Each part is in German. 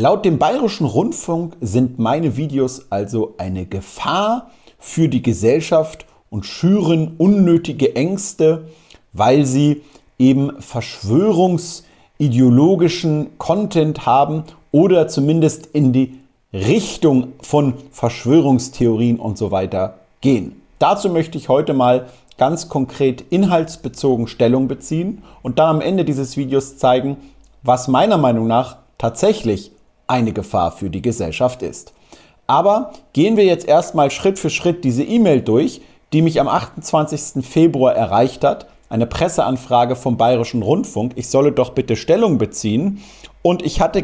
Laut dem Bayerischen Rundfunk sind meine Videos also eine Gefahr für die Gesellschaft und schüren unnötige Ängste, weil sie eben verschwörungsideologischen Content haben oder zumindest in die Richtung von Verschwörungstheorien und so weiter gehen. Dazu möchte ich heute mal ganz konkret inhaltsbezogen Stellung beziehen und dann am Ende dieses Videos zeigen, was meiner Meinung nach tatsächlich eine Gefahr für die Gesellschaft ist. Aber gehen wir jetzt erstmal Schritt für Schritt diese E-Mail durch, die mich am 28. Februar erreicht hat. Eine Presseanfrage vom Bayerischen Rundfunk. Ich solle doch bitte Stellung beziehen. Und ich hatte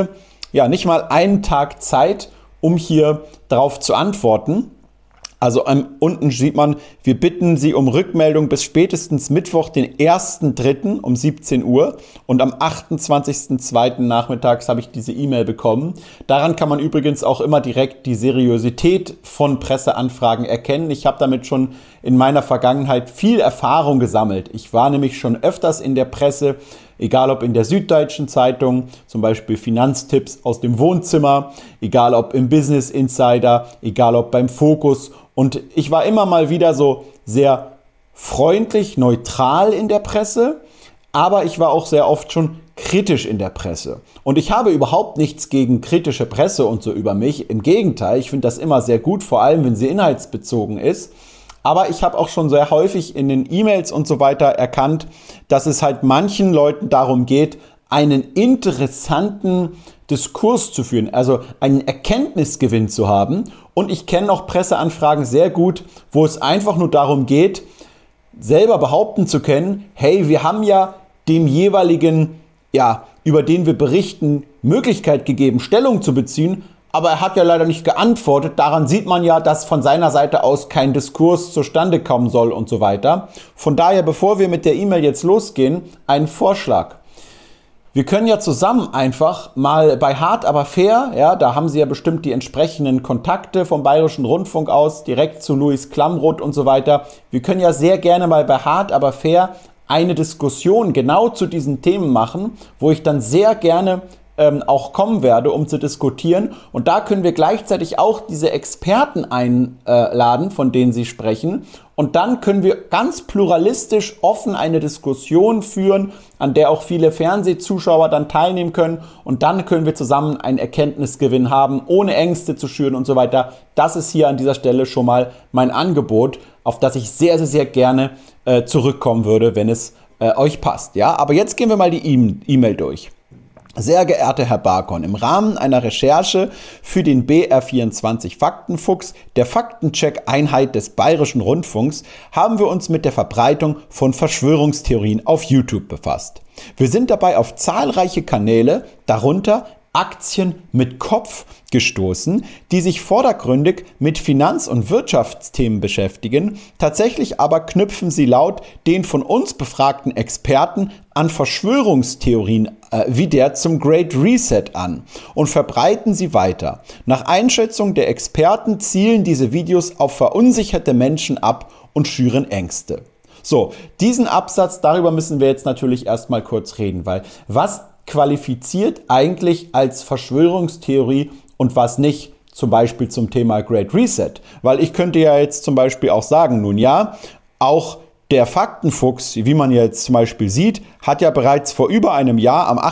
nicht mal einen Tag Zeit, um hier darauf zu antworten. Also unten sieht man, wir bitten Sie um Rückmeldung bis spätestens Mittwoch, den 1.3. um 17 Uhr. Und am 28.2. nachmittags habe ich diese E-Mail bekommen. Daran kann man übrigens auch immer direkt die Seriosität von Presseanfragen erkennen. Ich habe damit schon in meiner Vergangenheit viel Erfahrung gesammelt. Ich war nämlich schon öfters in der Presse, egal ob in der Süddeutschen Zeitung, zum Beispiel Finanztipps aus dem Wohnzimmer, egal ob im Business Insider, egal ob beim Fokus. Und ich war immer mal wieder so sehr freundlich, neutral in der Presse, aber ich war auch sehr oft schon kritisch in der Presse. Und ich habe überhaupt nichts gegen kritische Presse und so über mich. Im Gegenteil, ich finde das immer sehr gut, vor allem wenn sie inhaltsbezogen ist. Aber ich habe auch schon sehr häufig in den E-Mails und so weiter erkannt, dass es halt manchen Leuten darum geht, einen interessanten Diskurs zu führen, also einen Erkenntnisgewinn zu haben. Und ich kenne auch Presseanfragen sehr gut, wo es einfach nur darum geht, selber behaupten zu können, hey, wir haben ja dem jeweiligen, über den wir berichten, Möglichkeit gegeben, Stellung zu beziehen, aber er hat ja leider nicht geantwortet. Daran sieht man ja, dass von seiner Seite aus kein Diskurs zustande kommen soll und so weiter. Von daher, bevor wir mit der E-Mail jetzt losgehen, ein Vorschlag. Wir können ja zusammen einfach mal bei Hart aber fair, da haben Sie ja bestimmt die entsprechenden Kontakte vom Bayerischen Rundfunk aus, direkt zu Luis Klamroth und so weiter. Wir können ja sehr gerne mal bei Hart aber fair eine Diskussion genau zu diesen Themen machen, wo ich dann sehr gerne auch kommen werde, um zu diskutieren. Und da können wir gleichzeitig auch diese Experten einladen, von denen Sie sprechen. Und dann können wir ganz pluralistisch offen eine Diskussion führen, an der auch viele Fernsehzuschauer dann teilnehmen können. Und dann können wir zusammen einen Erkenntnisgewinn haben, ohne Ängste zu schüren und so weiter. Das ist hier an dieser Stelle schon mal mein Angebot, auf das ich sehr, sehr, sehr gerne zurückkommen würde, wenn es euch passt. Ja? Aber jetzt gehen wir mal die E-Mail durch. Sehr geehrter Herr Barkon, im Rahmen einer Recherche für den BR24 Faktenfuchs, der Faktencheck-Einheit des Bayerischen Rundfunks, haben wir uns mit der Verbreitung von Verschwörungstheorien auf YouTube befasst. Wir sind dabei auf zahlreiche Kanäle, darunter Aktien mit Kopf, gestoßen, die sich vordergründig mit Finanz- und Wirtschaftsthemen beschäftigen. Tatsächlich aber knüpfen sie laut den von uns befragten Experten an Verschwörungstheorien wie der zum Great Reset an und verbreiten sie weiter. Nach Einschätzung der Experten zielen diese Videos auf verunsicherte Menschen ab und schüren Ängste. So, diesen Absatz, darüber müssen wir jetzt natürlich erstmal kurz reden, weil was qualifiziert eigentlich als Verschwörungstheorie und was nicht, zum Beispiel zum Thema Great Reset? Weil ich könnte ja jetzt zum Beispiel auch sagen, nun ja, auch der Faktenfuchs, wie man jetzt zum Beispiel sieht, hat ja bereits vor über einem Jahr am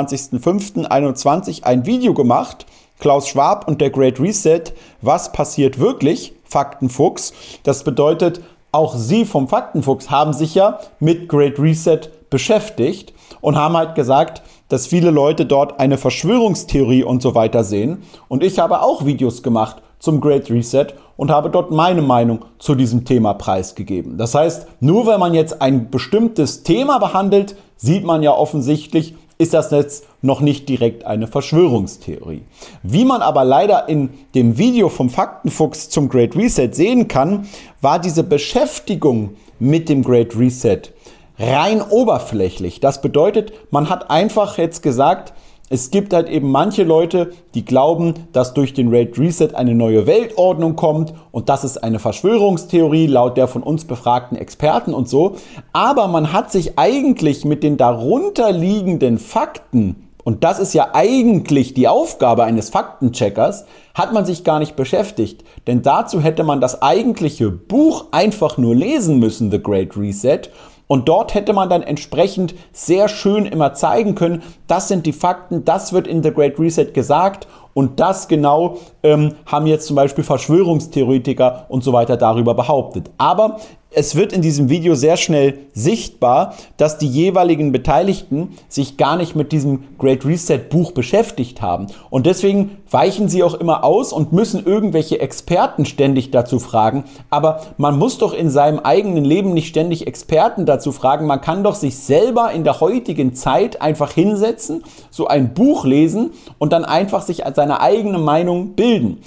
28.05.21 ein Video gemacht, Klaus Schwab und der Great Reset, was passiert wirklich, Faktenfuchs. Das bedeutet, auch Sie vom Faktenfuchs haben sich ja mit Great Reset beschäftigt und haben halt gesagt, dass viele Leute dort eine Verschwörungstheorie und so weiter sehen. Und ich habe auch Videos gemacht zum Great Reset und habe dort meine Meinung zu diesem Thema preisgegeben. Das heißt, nur wenn man jetzt ein bestimmtes Thema behandelt, sieht man ja offensichtlich, ist das jetzt noch nicht direkt eine Verschwörungstheorie. Wie man aber leider in dem Video vom Faktenfuchs zum Great Reset sehen kann, war diese Beschäftigung mit dem Great Reset rein oberflächlich. Das bedeutet, man hat einfach jetzt gesagt, es gibt halt eben manche Leute, die glauben, dass durch den Great Reset eine neue Weltordnung kommt und das ist eine Verschwörungstheorie laut der von uns befragten Experten und so. Aber man hat sich eigentlich mit den darunter liegenden Fakten und das ist ja eigentlich die Aufgabe eines Faktencheckers, hat man sich gar nicht beschäftigt. Denn dazu hätte man das eigentliche Buch einfach nur lesen müssen, The Great Reset. Und dort hätte man dann entsprechend sehr schön immer zeigen können, das sind die Fakten, das wird in The Great Reset gesagt und das genau haben jetzt zum Beispiel Verschwörungstheoretiker und so weiter darüber behauptet. Aber es wird in diesem Video sehr schnell sichtbar, dass die jeweiligen Beteiligten sich gar nicht mit diesem Great Reset Buch beschäftigt haben. Und deswegen weichen sie auch immer aus und müssen irgendwelche Experten ständig dazu fragen. Aber man muss doch in seinem eigenen Leben nicht ständig Experten dazu fragen. Man kann doch sich selber in der heutigen Zeit einfach hinsetzen, so ein Buch lesen und dann einfach sich seine eigene Meinung bilden.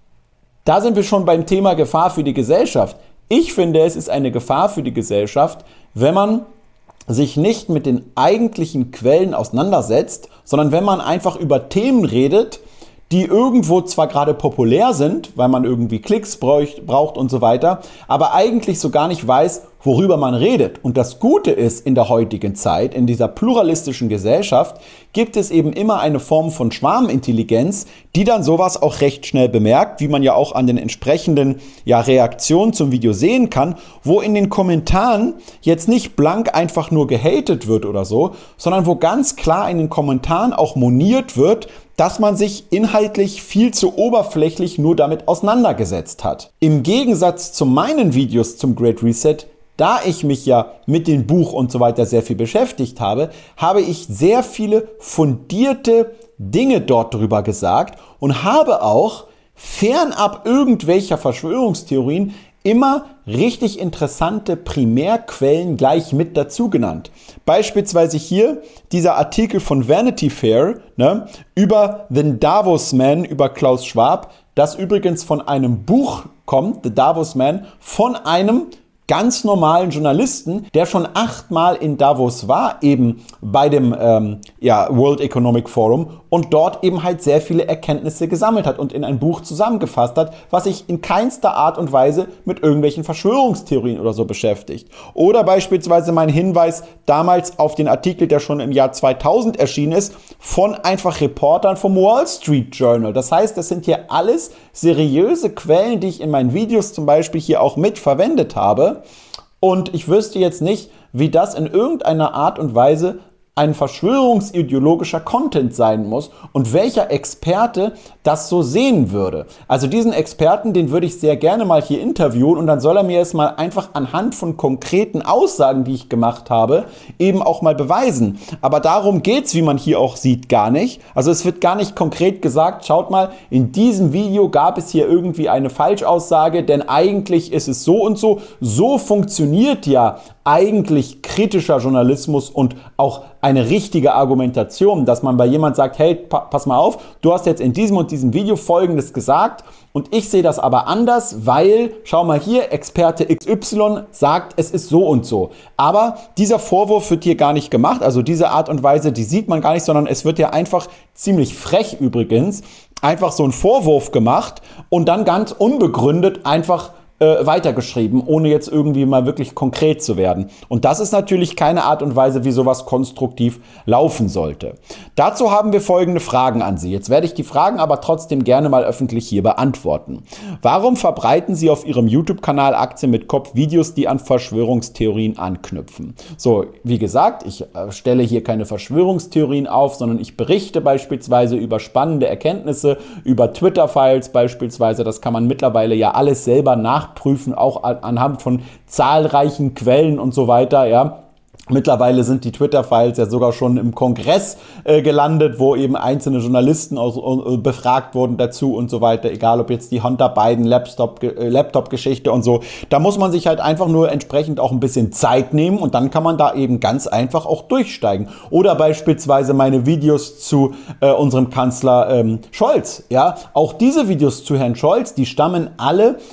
Da sind wir schon beim Thema Gefahr für die Gesellschaft. Ich finde, es ist eine Gefahr für die Gesellschaft, wenn man sich nicht mit den eigentlichen Quellen auseinandersetzt, sondern wenn man einfach über Themen redet, die irgendwo zwar gerade populär sind, weil man irgendwie Klicks braucht und so weiter, aber eigentlich so gar nicht weiß, worüber man redet. Und das Gute ist, in der heutigen Zeit, in dieser pluralistischen Gesellschaft, gibt es eben immer eine Form von Schwarmintelligenz, die dann sowas auch recht schnell bemerkt, wie man ja auch an den entsprechenden Reaktionen zum Video sehen kann, wo in den Kommentaren jetzt nicht blank einfach nur gehatet wird oder so, sondern wo ganz klar in den Kommentaren auch moniert wird, dass man sich inhaltlich viel zu oberflächlich nur damit auseinandergesetzt hat. Im Gegensatz zu meinen Videos zum Great Reset, da ich mich ja mit dem Buch und so weiter sehr viel beschäftigt habe, habe ich sehr viele fundierte Dinge dort drüber gesagt und habe auch fernab irgendwelcher Verschwörungstheorien immer richtig interessante Primärquellen gleich mit dazu genannt. Beispielsweise hier dieser Artikel von Vanity Fair über The Davos Man, über Klaus Schwab, das übrigens von einem Buch kommt, The Davos Man, von einem ganz normalen Journalisten, der schon 8-mal in Davos war, eben bei dem World Economic Forum und dort eben halt sehr viele Erkenntnisse gesammelt hat und in ein Buch zusammengefasst hat, was sich in keinster Art und Weise mit irgendwelchen Verschwörungstheorien oder so beschäftigt. Oder beispielsweise mein Hinweis damals auf den Artikel, der schon im Jahr 2000 erschienen ist, von einfach Reportern vom Wall Street Journal. Das heißt, das sind hier alles seriöse Quellen, die ich in meinen Videos zum Beispiel hier auch mit verwendet habe. Und ich wüsste jetzt nicht, wie das in irgendeiner Art und Weise ein verschwörungsideologischer Content sein muss und welcher Experte das so sehen würde. Also diesen Experten, den würde ich sehr gerne mal hier interviewen und dann soll er mir es mal einfach anhand von konkreten Aussagen, die ich gemacht habe, eben auch mal beweisen. Aber darum geht es, wie man hier auch sieht, gar nicht. Also es wird gar nicht konkret gesagt, schaut mal, in diesem Video gab es hier irgendwie eine Falschaussage, denn eigentlich ist es so und so. So funktioniert ja eigentlich kritischer Journalismus und auch eine richtige Argumentation, dass man bei jemand sagt, hey, pass mal auf, du hast jetzt in diesem und diesem Video Folgendes gesagt und ich sehe das aber anders, weil, schau mal hier, Experte XY sagt, es ist so und so. Aber dieser Vorwurf wird hier gar nicht gemacht, also diese Art und Weise, die sieht man gar nicht, sondern es wird ja einfach ziemlich frech übrigens, einfach so ein Vorwurf gemacht und dann ganz unbegründet einfach weitergeschrieben, ohne jetzt irgendwie mal wirklich konkret zu werden. Und das ist natürlich keine Art und Weise, wie sowas konstruktiv laufen sollte. Dazu haben wir folgende Fragen an Sie. Jetzt werde ich die Fragen aber trotzdem gerne mal öffentlich hier beantworten. Warum verbreiten Sie auf Ihrem YouTube-Kanal Aktien mit Kopf Videos, die an Verschwörungstheorien anknüpfen? So, wie gesagt, ich stelle hier keine Verschwörungstheorien auf, sondern ich berichte beispielsweise über spannende Erkenntnisse, über Twitter-Files beispielsweise. Das kann man mittlerweile ja alles selber nachprüfen, auch anhand von zahlreichen Quellen und so weiter, ja. Mittlerweile sind die Twitter-Files ja sogar schon im Kongress gelandet, wo eben einzelne Journalisten befragt wurden dazu und so weiter, egal ob jetzt die Hunter Biden Laptop-Geschichte und so. Da muss man sich halt einfach nur entsprechend auch ein bisschen Zeit nehmen und dann kann man da eben ganz einfach auch durchsteigen. Oder beispielsweise meine Videos zu unserem Kanzler Scholz. Ja, auch diese Videos zu Herrn Scholz, die stammen alle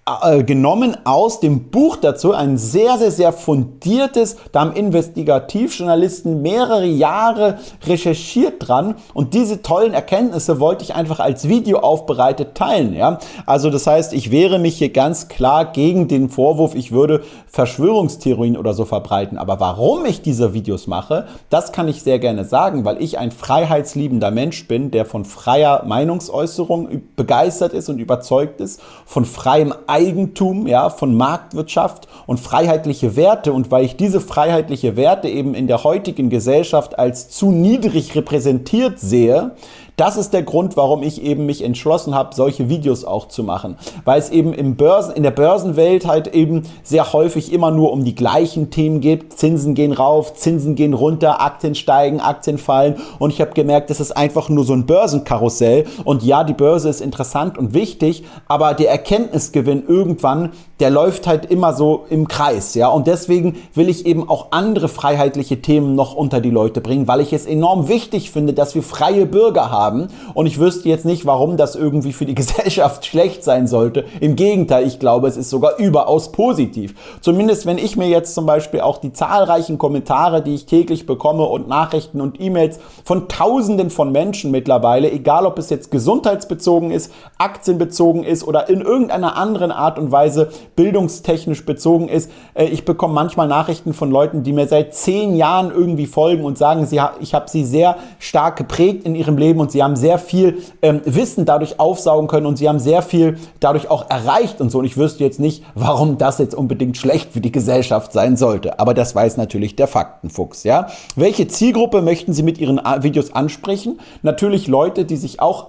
genommen aus dem Buch dazu, ein sehr, sehr, sehr fundiertes, da haben Investigativjournalisten mehrere Jahre recherchiert dran und diese tollen Erkenntnisse wollte ich einfach als Video aufbereitet teilen. Ja? Also das heißt, ich wehre mich hier ganz klar gegen den Vorwurf, ich würde Verschwörungstheorien oder so verbreiten. Aber warum ich diese Videos mache, das kann ich sehr gerne sagen, weil ich ein freiheitsliebender Mensch bin, der von freier Meinungsäußerung begeistert ist und überzeugt ist, von freiem Eigentum, ja, von Marktwirtschaft und freiheitliche Werte. Und weil ich diese freiheitliche Werte eben in der heutigen Gesellschaft als zu niedrig repräsentiert sehe, das ist der Grund, warum ich eben mich entschlossen habe, solche Videos auch zu machen. Weil es eben in der Börsenwelt halt eben sehr häufig immer nur um die gleichen Themen geht. Zinsen gehen rauf, Zinsen gehen runter, Aktien steigen, Aktien fallen. Und ich habe gemerkt, das ist einfach nur so ein Börsenkarussell. Und ja, die Börse ist interessant und wichtig, aber der Erkenntnisgewinn irgendwann, der läuft halt immer so im Kreis. Ja? Und deswegen will ich eben auch andere freiheitliche Themen noch unter die Leute bringen, weil ich es enorm wichtig finde, dass wir freie Bürger haben. Und ich wüsste jetzt nicht, warum das irgendwie für die Gesellschaft schlecht sein sollte. Im Gegenteil, ich glaube, es ist sogar überaus positiv. Zumindest wenn ich mir jetzt zum Beispiel auch die zahlreichen Kommentare, die ich täglich bekomme und Nachrichten und E-Mails von Tausenden von Menschen mittlerweile, egal ob es jetzt gesundheitsbezogen ist, aktienbezogen ist oder in irgendeiner anderen Art und Weise bildungstechnisch bezogen ist. Ich bekomme manchmal Nachrichten von Leuten, die mir seit 10 Jahren irgendwie folgen und sagen, ich habe sie sehr stark geprägt in ihrem Leben und sie haben sehr viel Wissen dadurch aufsaugen können und sie haben sehr viel dadurch auch erreicht und so. Und ich wüsste jetzt nicht, warum das jetzt unbedingt schlecht für die Gesellschaft sein sollte. Aber das weiß natürlich der Faktenfuchs. Ja? Welche Zielgruppe möchten Sie mit Ihren Videos ansprechen? Natürlich Leute, die sich auch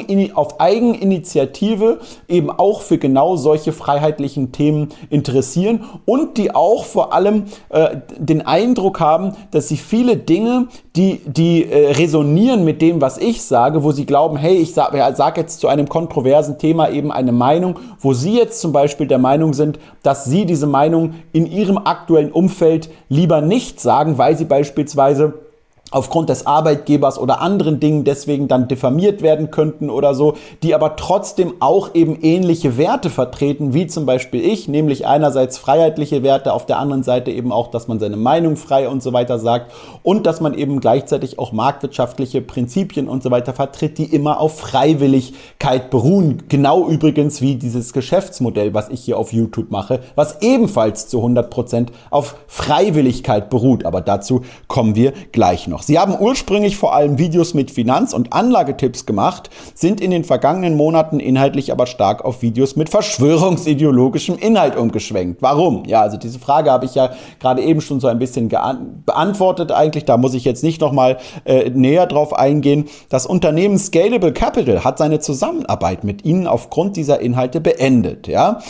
auf Eigeninitiative eben auch für genau solche freiheitlichen Themen interessieren und die auch vor allem den Eindruck haben, dass sie viele Dinge, die resonieren mit dem, was ich sage, wo sie glauben, hey, ich sag jetzt zu einem kontroversen Thema eben eine Meinung, wo sie jetzt zum Beispiel der Meinung sind, dass sie diese Meinung in ihrem aktuellen Umfeld lieber nicht sagen, weil sie beispielsweise aufgrund des Arbeitgebers oder anderen Dingen deswegen dann diffamiert werden könnten oder so, die aber trotzdem auch eben ähnliche Werte vertreten, wie zum Beispiel ich, nämlich einerseits freiheitliche Werte, auf der anderen Seite eben auch, dass man seine Meinung frei und so weiter sagt und dass man eben gleichzeitig auch marktwirtschaftliche Prinzipien und so weiter vertritt, die immer auf Freiwilligkeit beruhen. Genau übrigens wie dieses Geschäftsmodell, was ich hier auf YouTube mache, was ebenfalls zu 100% auf Freiwilligkeit beruht. Aber dazu kommen wir gleich noch. Sie haben ursprünglich vor allem Videos mit Finanz- und Anlagetipps gemacht, sind in den vergangenen Monaten inhaltlich aber stark auf Videos mit verschwörungsideologischem Inhalt umgeschwenkt. Warum? Ja, also diese Frage habe ich ja gerade eben schon so ein bisschen beantwortet eigentlich. Da muss ich jetzt nicht nochmal näher drauf eingehen. Das Unternehmen Scalable Capital hat seine Zusammenarbeit mit Ihnen aufgrund dieser Inhalte beendet. Ja?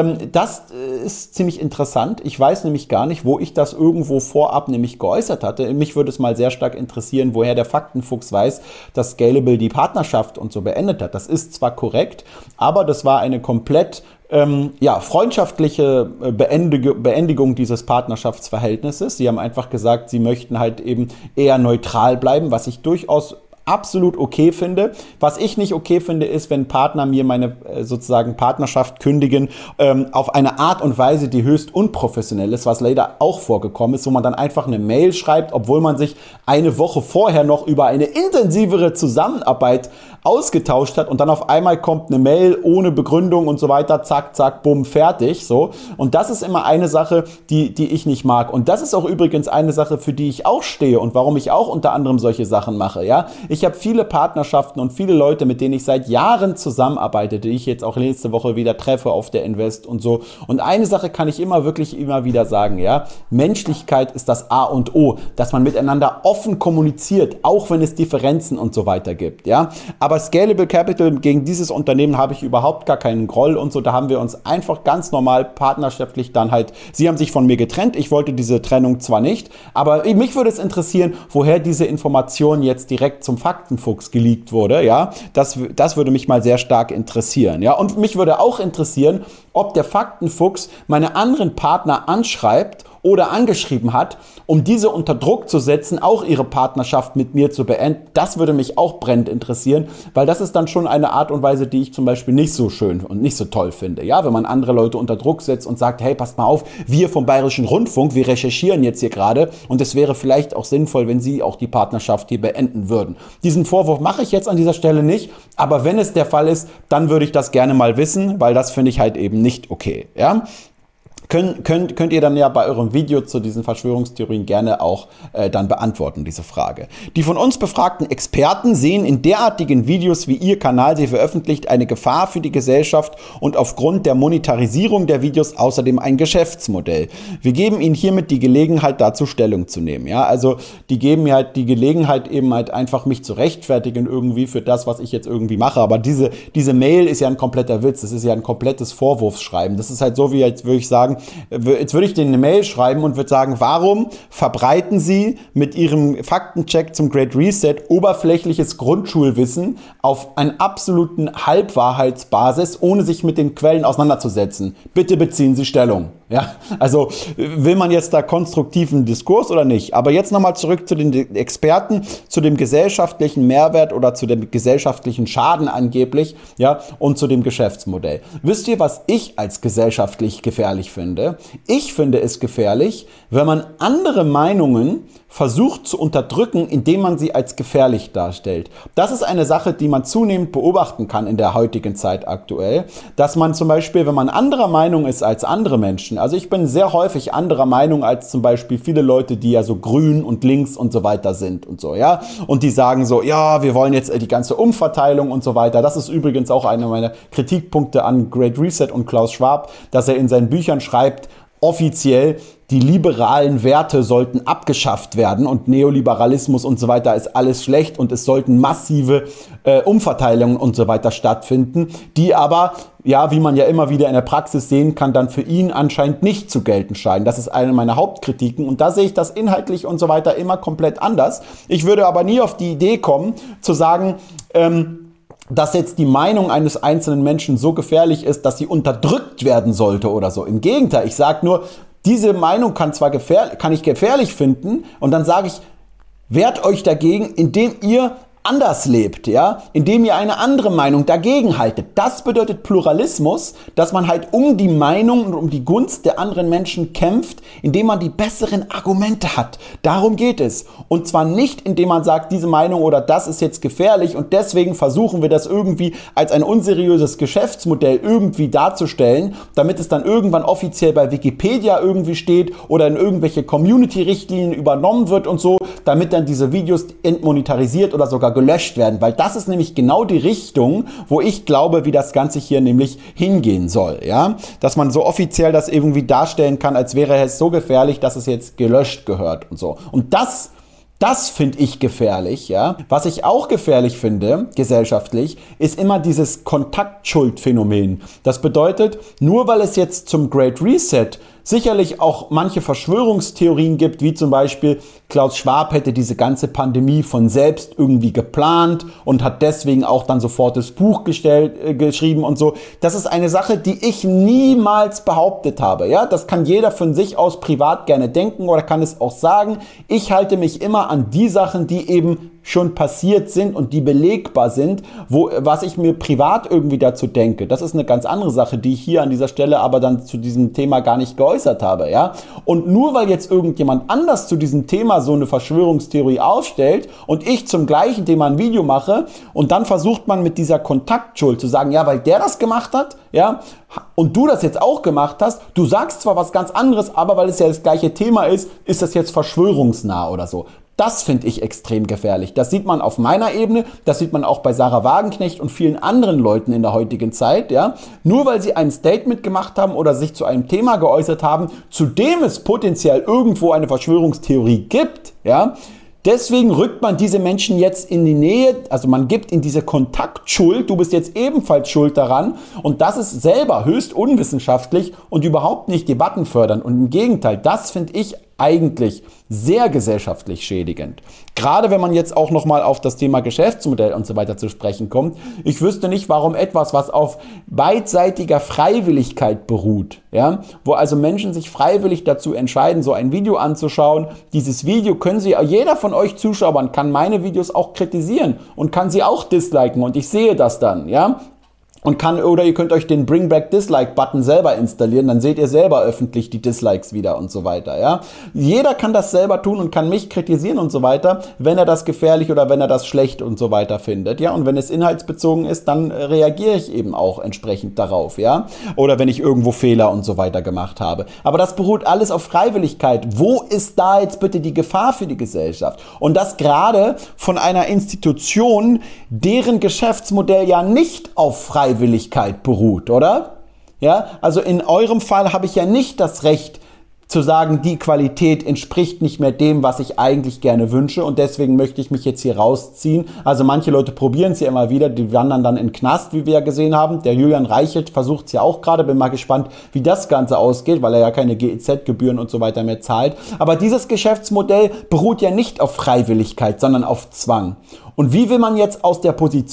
Das ist ziemlich interessant. Ich weiß nämlich gar nicht, wo ich das irgendwo vorab nämlich geäußert hatte. Mich würde es mal sehr stark interessieren, woher der Faktenfuchs weiß, dass Scalable die Partnerschaft und so beendet hat. Das ist zwar korrekt, aber das war eine komplett freundschaftliche Beendigung dieses Partnerschaftsverhältnisses. Sie haben einfach gesagt, sie möchten halt eben eher neutral bleiben, was ich durchaus absolut okay finde. Was ich nicht okay finde, ist, wenn Partner mir meine sozusagen Partnerschaft kündigen auf eine Art und Weise, die höchst unprofessionell ist, was leider auch vorgekommen ist, wo man dann einfach eine Mail schreibt, obwohl man sich eine Woche vorher noch über eine intensivere Zusammenarbeit ausgetauscht hat und dann auf einmal kommt eine Mail ohne Begründung und so weiter, zack, zack, bumm, fertig, so. Und das ist immer eine Sache, die ich nicht mag. Und das ist auch übrigens eine Sache, für die ich auch stehe und warum ich auch unter anderem solche Sachen mache, ja. Ich habe viele Partnerschaften und viele Leute, mit denen ich seit Jahren zusammenarbeite, die ich jetzt auch nächste Woche wieder treffe auf der Invest und so. Und eine Sache kann ich immer wieder sagen, ja. Menschlichkeit ist das A und O, dass man miteinander offen kommuniziert, auch wenn es Differenzen und so weiter gibt, ja. Aber Scalable Capital, gegen dieses Unternehmen habe ich überhaupt gar keinen Groll und so. Da haben wir uns einfach ganz normal partnerschaftlich dann halt, sie haben sich von mir getrennt. Ich wollte diese Trennung zwar nicht, aber mich würde es interessieren, woher diese Information jetzt direkt zum Faktenfuchs geleakt wurde. Ja, das würde mich mal sehr stark interessieren. Ja, und mich würde auch interessieren, ob der Faktenfuchs meine anderen Partner anschreibt oder angeschrieben hat, um diese unter Druck zu setzen, auch ihre Partnerschaft mit mir zu beenden. Das würde mich auch brennend interessieren, weil das ist dann schon eine Art und Weise, die ich zum Beispiel nicht so schön und nicht so toll finde. Ja, wenn man andere Leute unter Druck setzt und sagt, hey, passt mal auf, wir vom Bayerischen Rundfunk, wir recherchieren jetzt hier gerade und es wäre vielleicht auch sinnvoll, wenn Sie auch die Partnerschaft hier beenden würden. Diesen Vorwurf mache ich jetzt an dieser Stelle nicht, aber wenn es der Fall ist, dann würde ich das gerne mal wissen, weil das finde ich halt eben nicht okay. Ja? Könnt ihr dann ja bei eurem Video zu diesen Verschwörungstheorien gerne auch dann beantworten, diese Frage. Die von uns befragten Experten sehen in derartigen Videos, wie ihr Kanal sie veröffentlicht, eine Gefahr für die Gesellschaft und aufgrund der Monetarisierung der Videos außerdem ein Geschäftsmodell. Wir geben ihnen hiermit die Gelegenheit, dazu Stellung zu nehmen. Ja, also die geben mir halt die Gelegenheit, eben halt einfach mich zu rechtfertigen irgendwie für das, was ich jetzt irgendwie mache. Aber diese Mail ist ja ein kompletter Witz, das ist ja ein komplettes Vorwurfsschreiben. Das ist halt so, wie jetzt würde ich sagen, jetzt würde ich denen eine Mail schreiben und würde sagen, warum verbreiten Sie mit Ihrem Faktencheck zum Great Reset oberflächliches Grundschulwissen auf einer absoluten Halbwahrheitsbasis, ohne sich mit den Quellen auseinanderzusetzen? Bitte beziehen Sie Stellung. Ja, also will man jetzt da konstruktiven Diskurs oder nicht? Aber jetzt nochmal zurück zu den Experten, zu dem gesellschaftlichen Mehrwert oder zu dem gesellschaftlichen Schaden angeblich, ja, und zu dem Geschäftsmodell. Wisst ihr, was ich als gesellschaftlich gefährlich finde? Ich finde es gefährlich, wenn man andere Meinungen versucht zu unterdrücken, indem man sie als gefährlich darstellt. Das ist eine Sache, die man zunehmend beobachten kann in der heutigen Zeit aktuell, dass man zum Beispiel, wenn man anderer Meinung ist als andere Menschen, also ich bin sehr häufig anderer Meinung als zum Beispiel viele Leute, die ja so grün und links und so weiter sind und so, ja, und die sagen so, ja, wir wollen jetzt die ganze Umverteilung und so weiter. Das ist übrigens auch einer meiner Kritikpunkte an Great Reset und Klaus Schwab, dass er in seinen Büchern schreibt, offiziell, die liberalen Werte sollten abgeschafft werden und Neoliberalismus und so weiter ist alles schlecht und es sollten massive Umverteilungen und so weiter stattfinden, die aber, ja, wie man ja immer wieder in der Praxis sehen kann, dann für ihn anscheinend nicht zu gelten scheinen. Das ist eine meiner Hauptkritiken und da sehe ich das inhaltlich und so weiter immer komplett anders. Ich würde aber nie auf die Idee kommen, zu sagen, dass jetzt die Meinung eines einzelnen Menschen so gefährlich ist, dass sie unterdrückt werden sollte oder so. Im Gegenteil, ich sage nur, diese Meinung kann ich gefährlich finden und dann sage ich, wehrt euch dagegen, indem ihr anders lebt, ja, indem ihr eine andere Meinung dagegen haltet. Das bedeutet Pluralismus, dass man halt um die Meinung und um die Gunst der anderen Menschen kämpft, indem man die besseren Argumente hat. Darum geht es. Und zwar nicht, indem man sagt, diese Meinung oder das ist jetzt gefährlich und deswegen versuchen wir das irgendwie als ein unseriöses Geschäftsmodell irgendwie darzustellen, damit es dann irgendwann offiziell bei Wikipedia irgendwie steht oder in irgendwelche Community-Richtlinien übernommen wird und so, damit dann diese Videos entmonetarisiert oder sogar gelöscht werden, weil das ist nämlich genau die Richtung, wo ich glaube, wie das Ganze hier nämlich hingehen soll, ja, dass man so offiziell das irgendwie darstellen kann, als wäre es so gefährlich, dass es jetzt gelöscht gehört und so. Und das finde ich gefährlich, ja. Was ich auch gefährlich finde, gesellschaftlich, ist immer dieses Kontaktschuldphänomen. Das bedeutet, nur weil es jetzt zum Great Reset sicherlich auch manche Verschwörungstheorien gibt, wie zum Beispiel Klaus Schwab hätte diese ganze Pandemie von selbst irgendwie geplant und hat deswegen auch dann sofort das Buch geschrieben und so. Das ist eine Sache, die ich niemals behauptet habe. Ja? Das kann jeder von sich aus privat gerne denken oder kann es auch sagen. Ich halte mich immer an die Sachen, die eben schon passiert sind und die belegbar sind, was ich mir privat irgendwie dazu denke. Das ist eine ganz andere Sache, die ich hier an dieser Stelle aber dann zu diesem Thema gar nicht geäußert habe. Ja? Und nur weil jetzt irgendjemand anders zu diesem Thema so eine Verschwörungstheorie aufstellt und ich zum gleichen Thema ein Video mache und dann versucht man mit dieser Kontaktschuld zu sagen, ja, weil der das gemacht hat, ja, und du das jetzt auch gemacht hast, du sagst zwar was ganz anderes, aber weil es ja das gleiche Thema ist das jetzt verschwörungsnah oder so. Das finde ich extrem gefährlich. Das sieht man auf meiner Ebene, das sieht man auch bei Sarah Wagenknecht und vielen anderen Leuten in der heutigen Zeit. Ja? Nur weil sie ein Statement gemacht haben oder sich zu einem Thema geäußert haben, zu dem es potenziell irgendwo eine Verschwörungstheorie gibt, ja? Deswegen rückt man diese Menschen jetzt in die Nähe, also man gibt in diese Kontaktschuld, du bist jetzt ebenfalls schuld daran und das ist selber höchst unwissenschaftlich und überhaupt nicht debattenfördernd und im Gegenteil, das finde ich eigentlich sehr gesellschaftlich schädigend. Gerade wenn man jetzt auch nochmal auf das Thema Geschäftsmodell und so weiter zu sprechen kommt. Ich wüsste nicht, warum etwas, was auf beidseitiger Freiwilligkeit beruht, ja, wo also Menschen sich freiwillig dazu entscheiden, so ein Video anzuschauen. Dieses Video können Sie, jeder von euch Zuschauern kann meine Videos auch kritisieren und kann sie auch disliken und ich sehe das dann, ja. Oder ihr könnt euch den Bring Back Dislike Button selber installieren, dann seht ihr selber öffentlich die Dislikes wieder und so weiter. Ja? Jeder kann das selber tun und kann mich kritisieren und so weiter, wenn er das gefährlich oder wenn er das schlecht und so weiter findet. Ja? Und wenn es inhaltsbezogen ist, dann reagiere ich eben auch entsprechend darauf. Ja? Oder wenn ich irgendwo Fehler und so weiter gemacht habe. Aber das beruht alles auf Freiwilligkeit. Wo ist da jetzt bitte die Gefahr für die Gesellschaft? Und das gerade von einer Institution, deren Geschäftsmodell ja nicht auf Freiwilligkeit beruht, oder? Ja, also in eurem Fall habe ich ja nicht das Recht zu sagen, die Qualität entspricht nicht mehr dem, was ich eigentlich gerne wünsche und deswegen möchte ich mich jetzt hier rausziehen. Also manche Leute probieren es ja immer wieder, die wandern dann in den Knast, wie wir ja gesehen haben. Der Julian Reichelt versucht es ja auch gerade, bin mal gespannt, wie das Ganze ausgeht, weil er ja keine GEZ-Gebühren und so weiter mehr zahlt. Aber dieses Geschäftsmodell beruht ja nicht auf Freiwilligkeit, sondern auf Zwang. Und wie will man jetzt aus der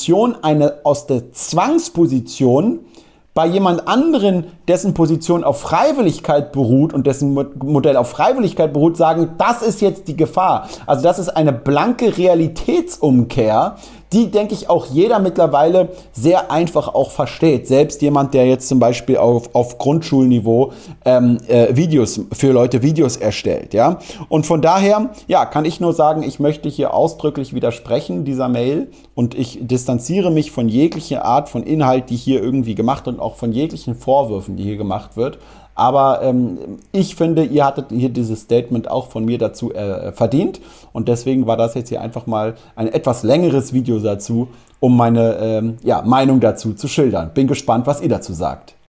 Zwangsposition bei jemand anderen, dessen Position auf Freiwilligkeit beruht und dessen Modell auf Freiwilligkeit beruht, sagen, das ist jetzt die Gefahr. Also das ist eine blanke Realitätsumkehr, die, denke ich, auch jeder mittlerweile sehr einfach auch versteht. Selbst jemand, der jetzt zum Beispiel auf Grundschulniveau für Leute Videos erstellt. Ja? Und von daher, ja, kann ich nur sagen, ich möchte hier ausdrücklich widersprechen dieser Mail und ich distanziere mich von jeglicher Art von Inhalt, die hier irgendwie gemacht und auch von jeglichen Vorwürfen, die hier gemacht wird. Aber ich finde, ihr hattet hier dieses Statement auch von mir dazu verdient. Und deswegen war das jetzt hier einfach mal ein etwas längeres Video dazu, um meine Meinung dazu zu schildern. Bin gespannt, was ihr dazu sagt.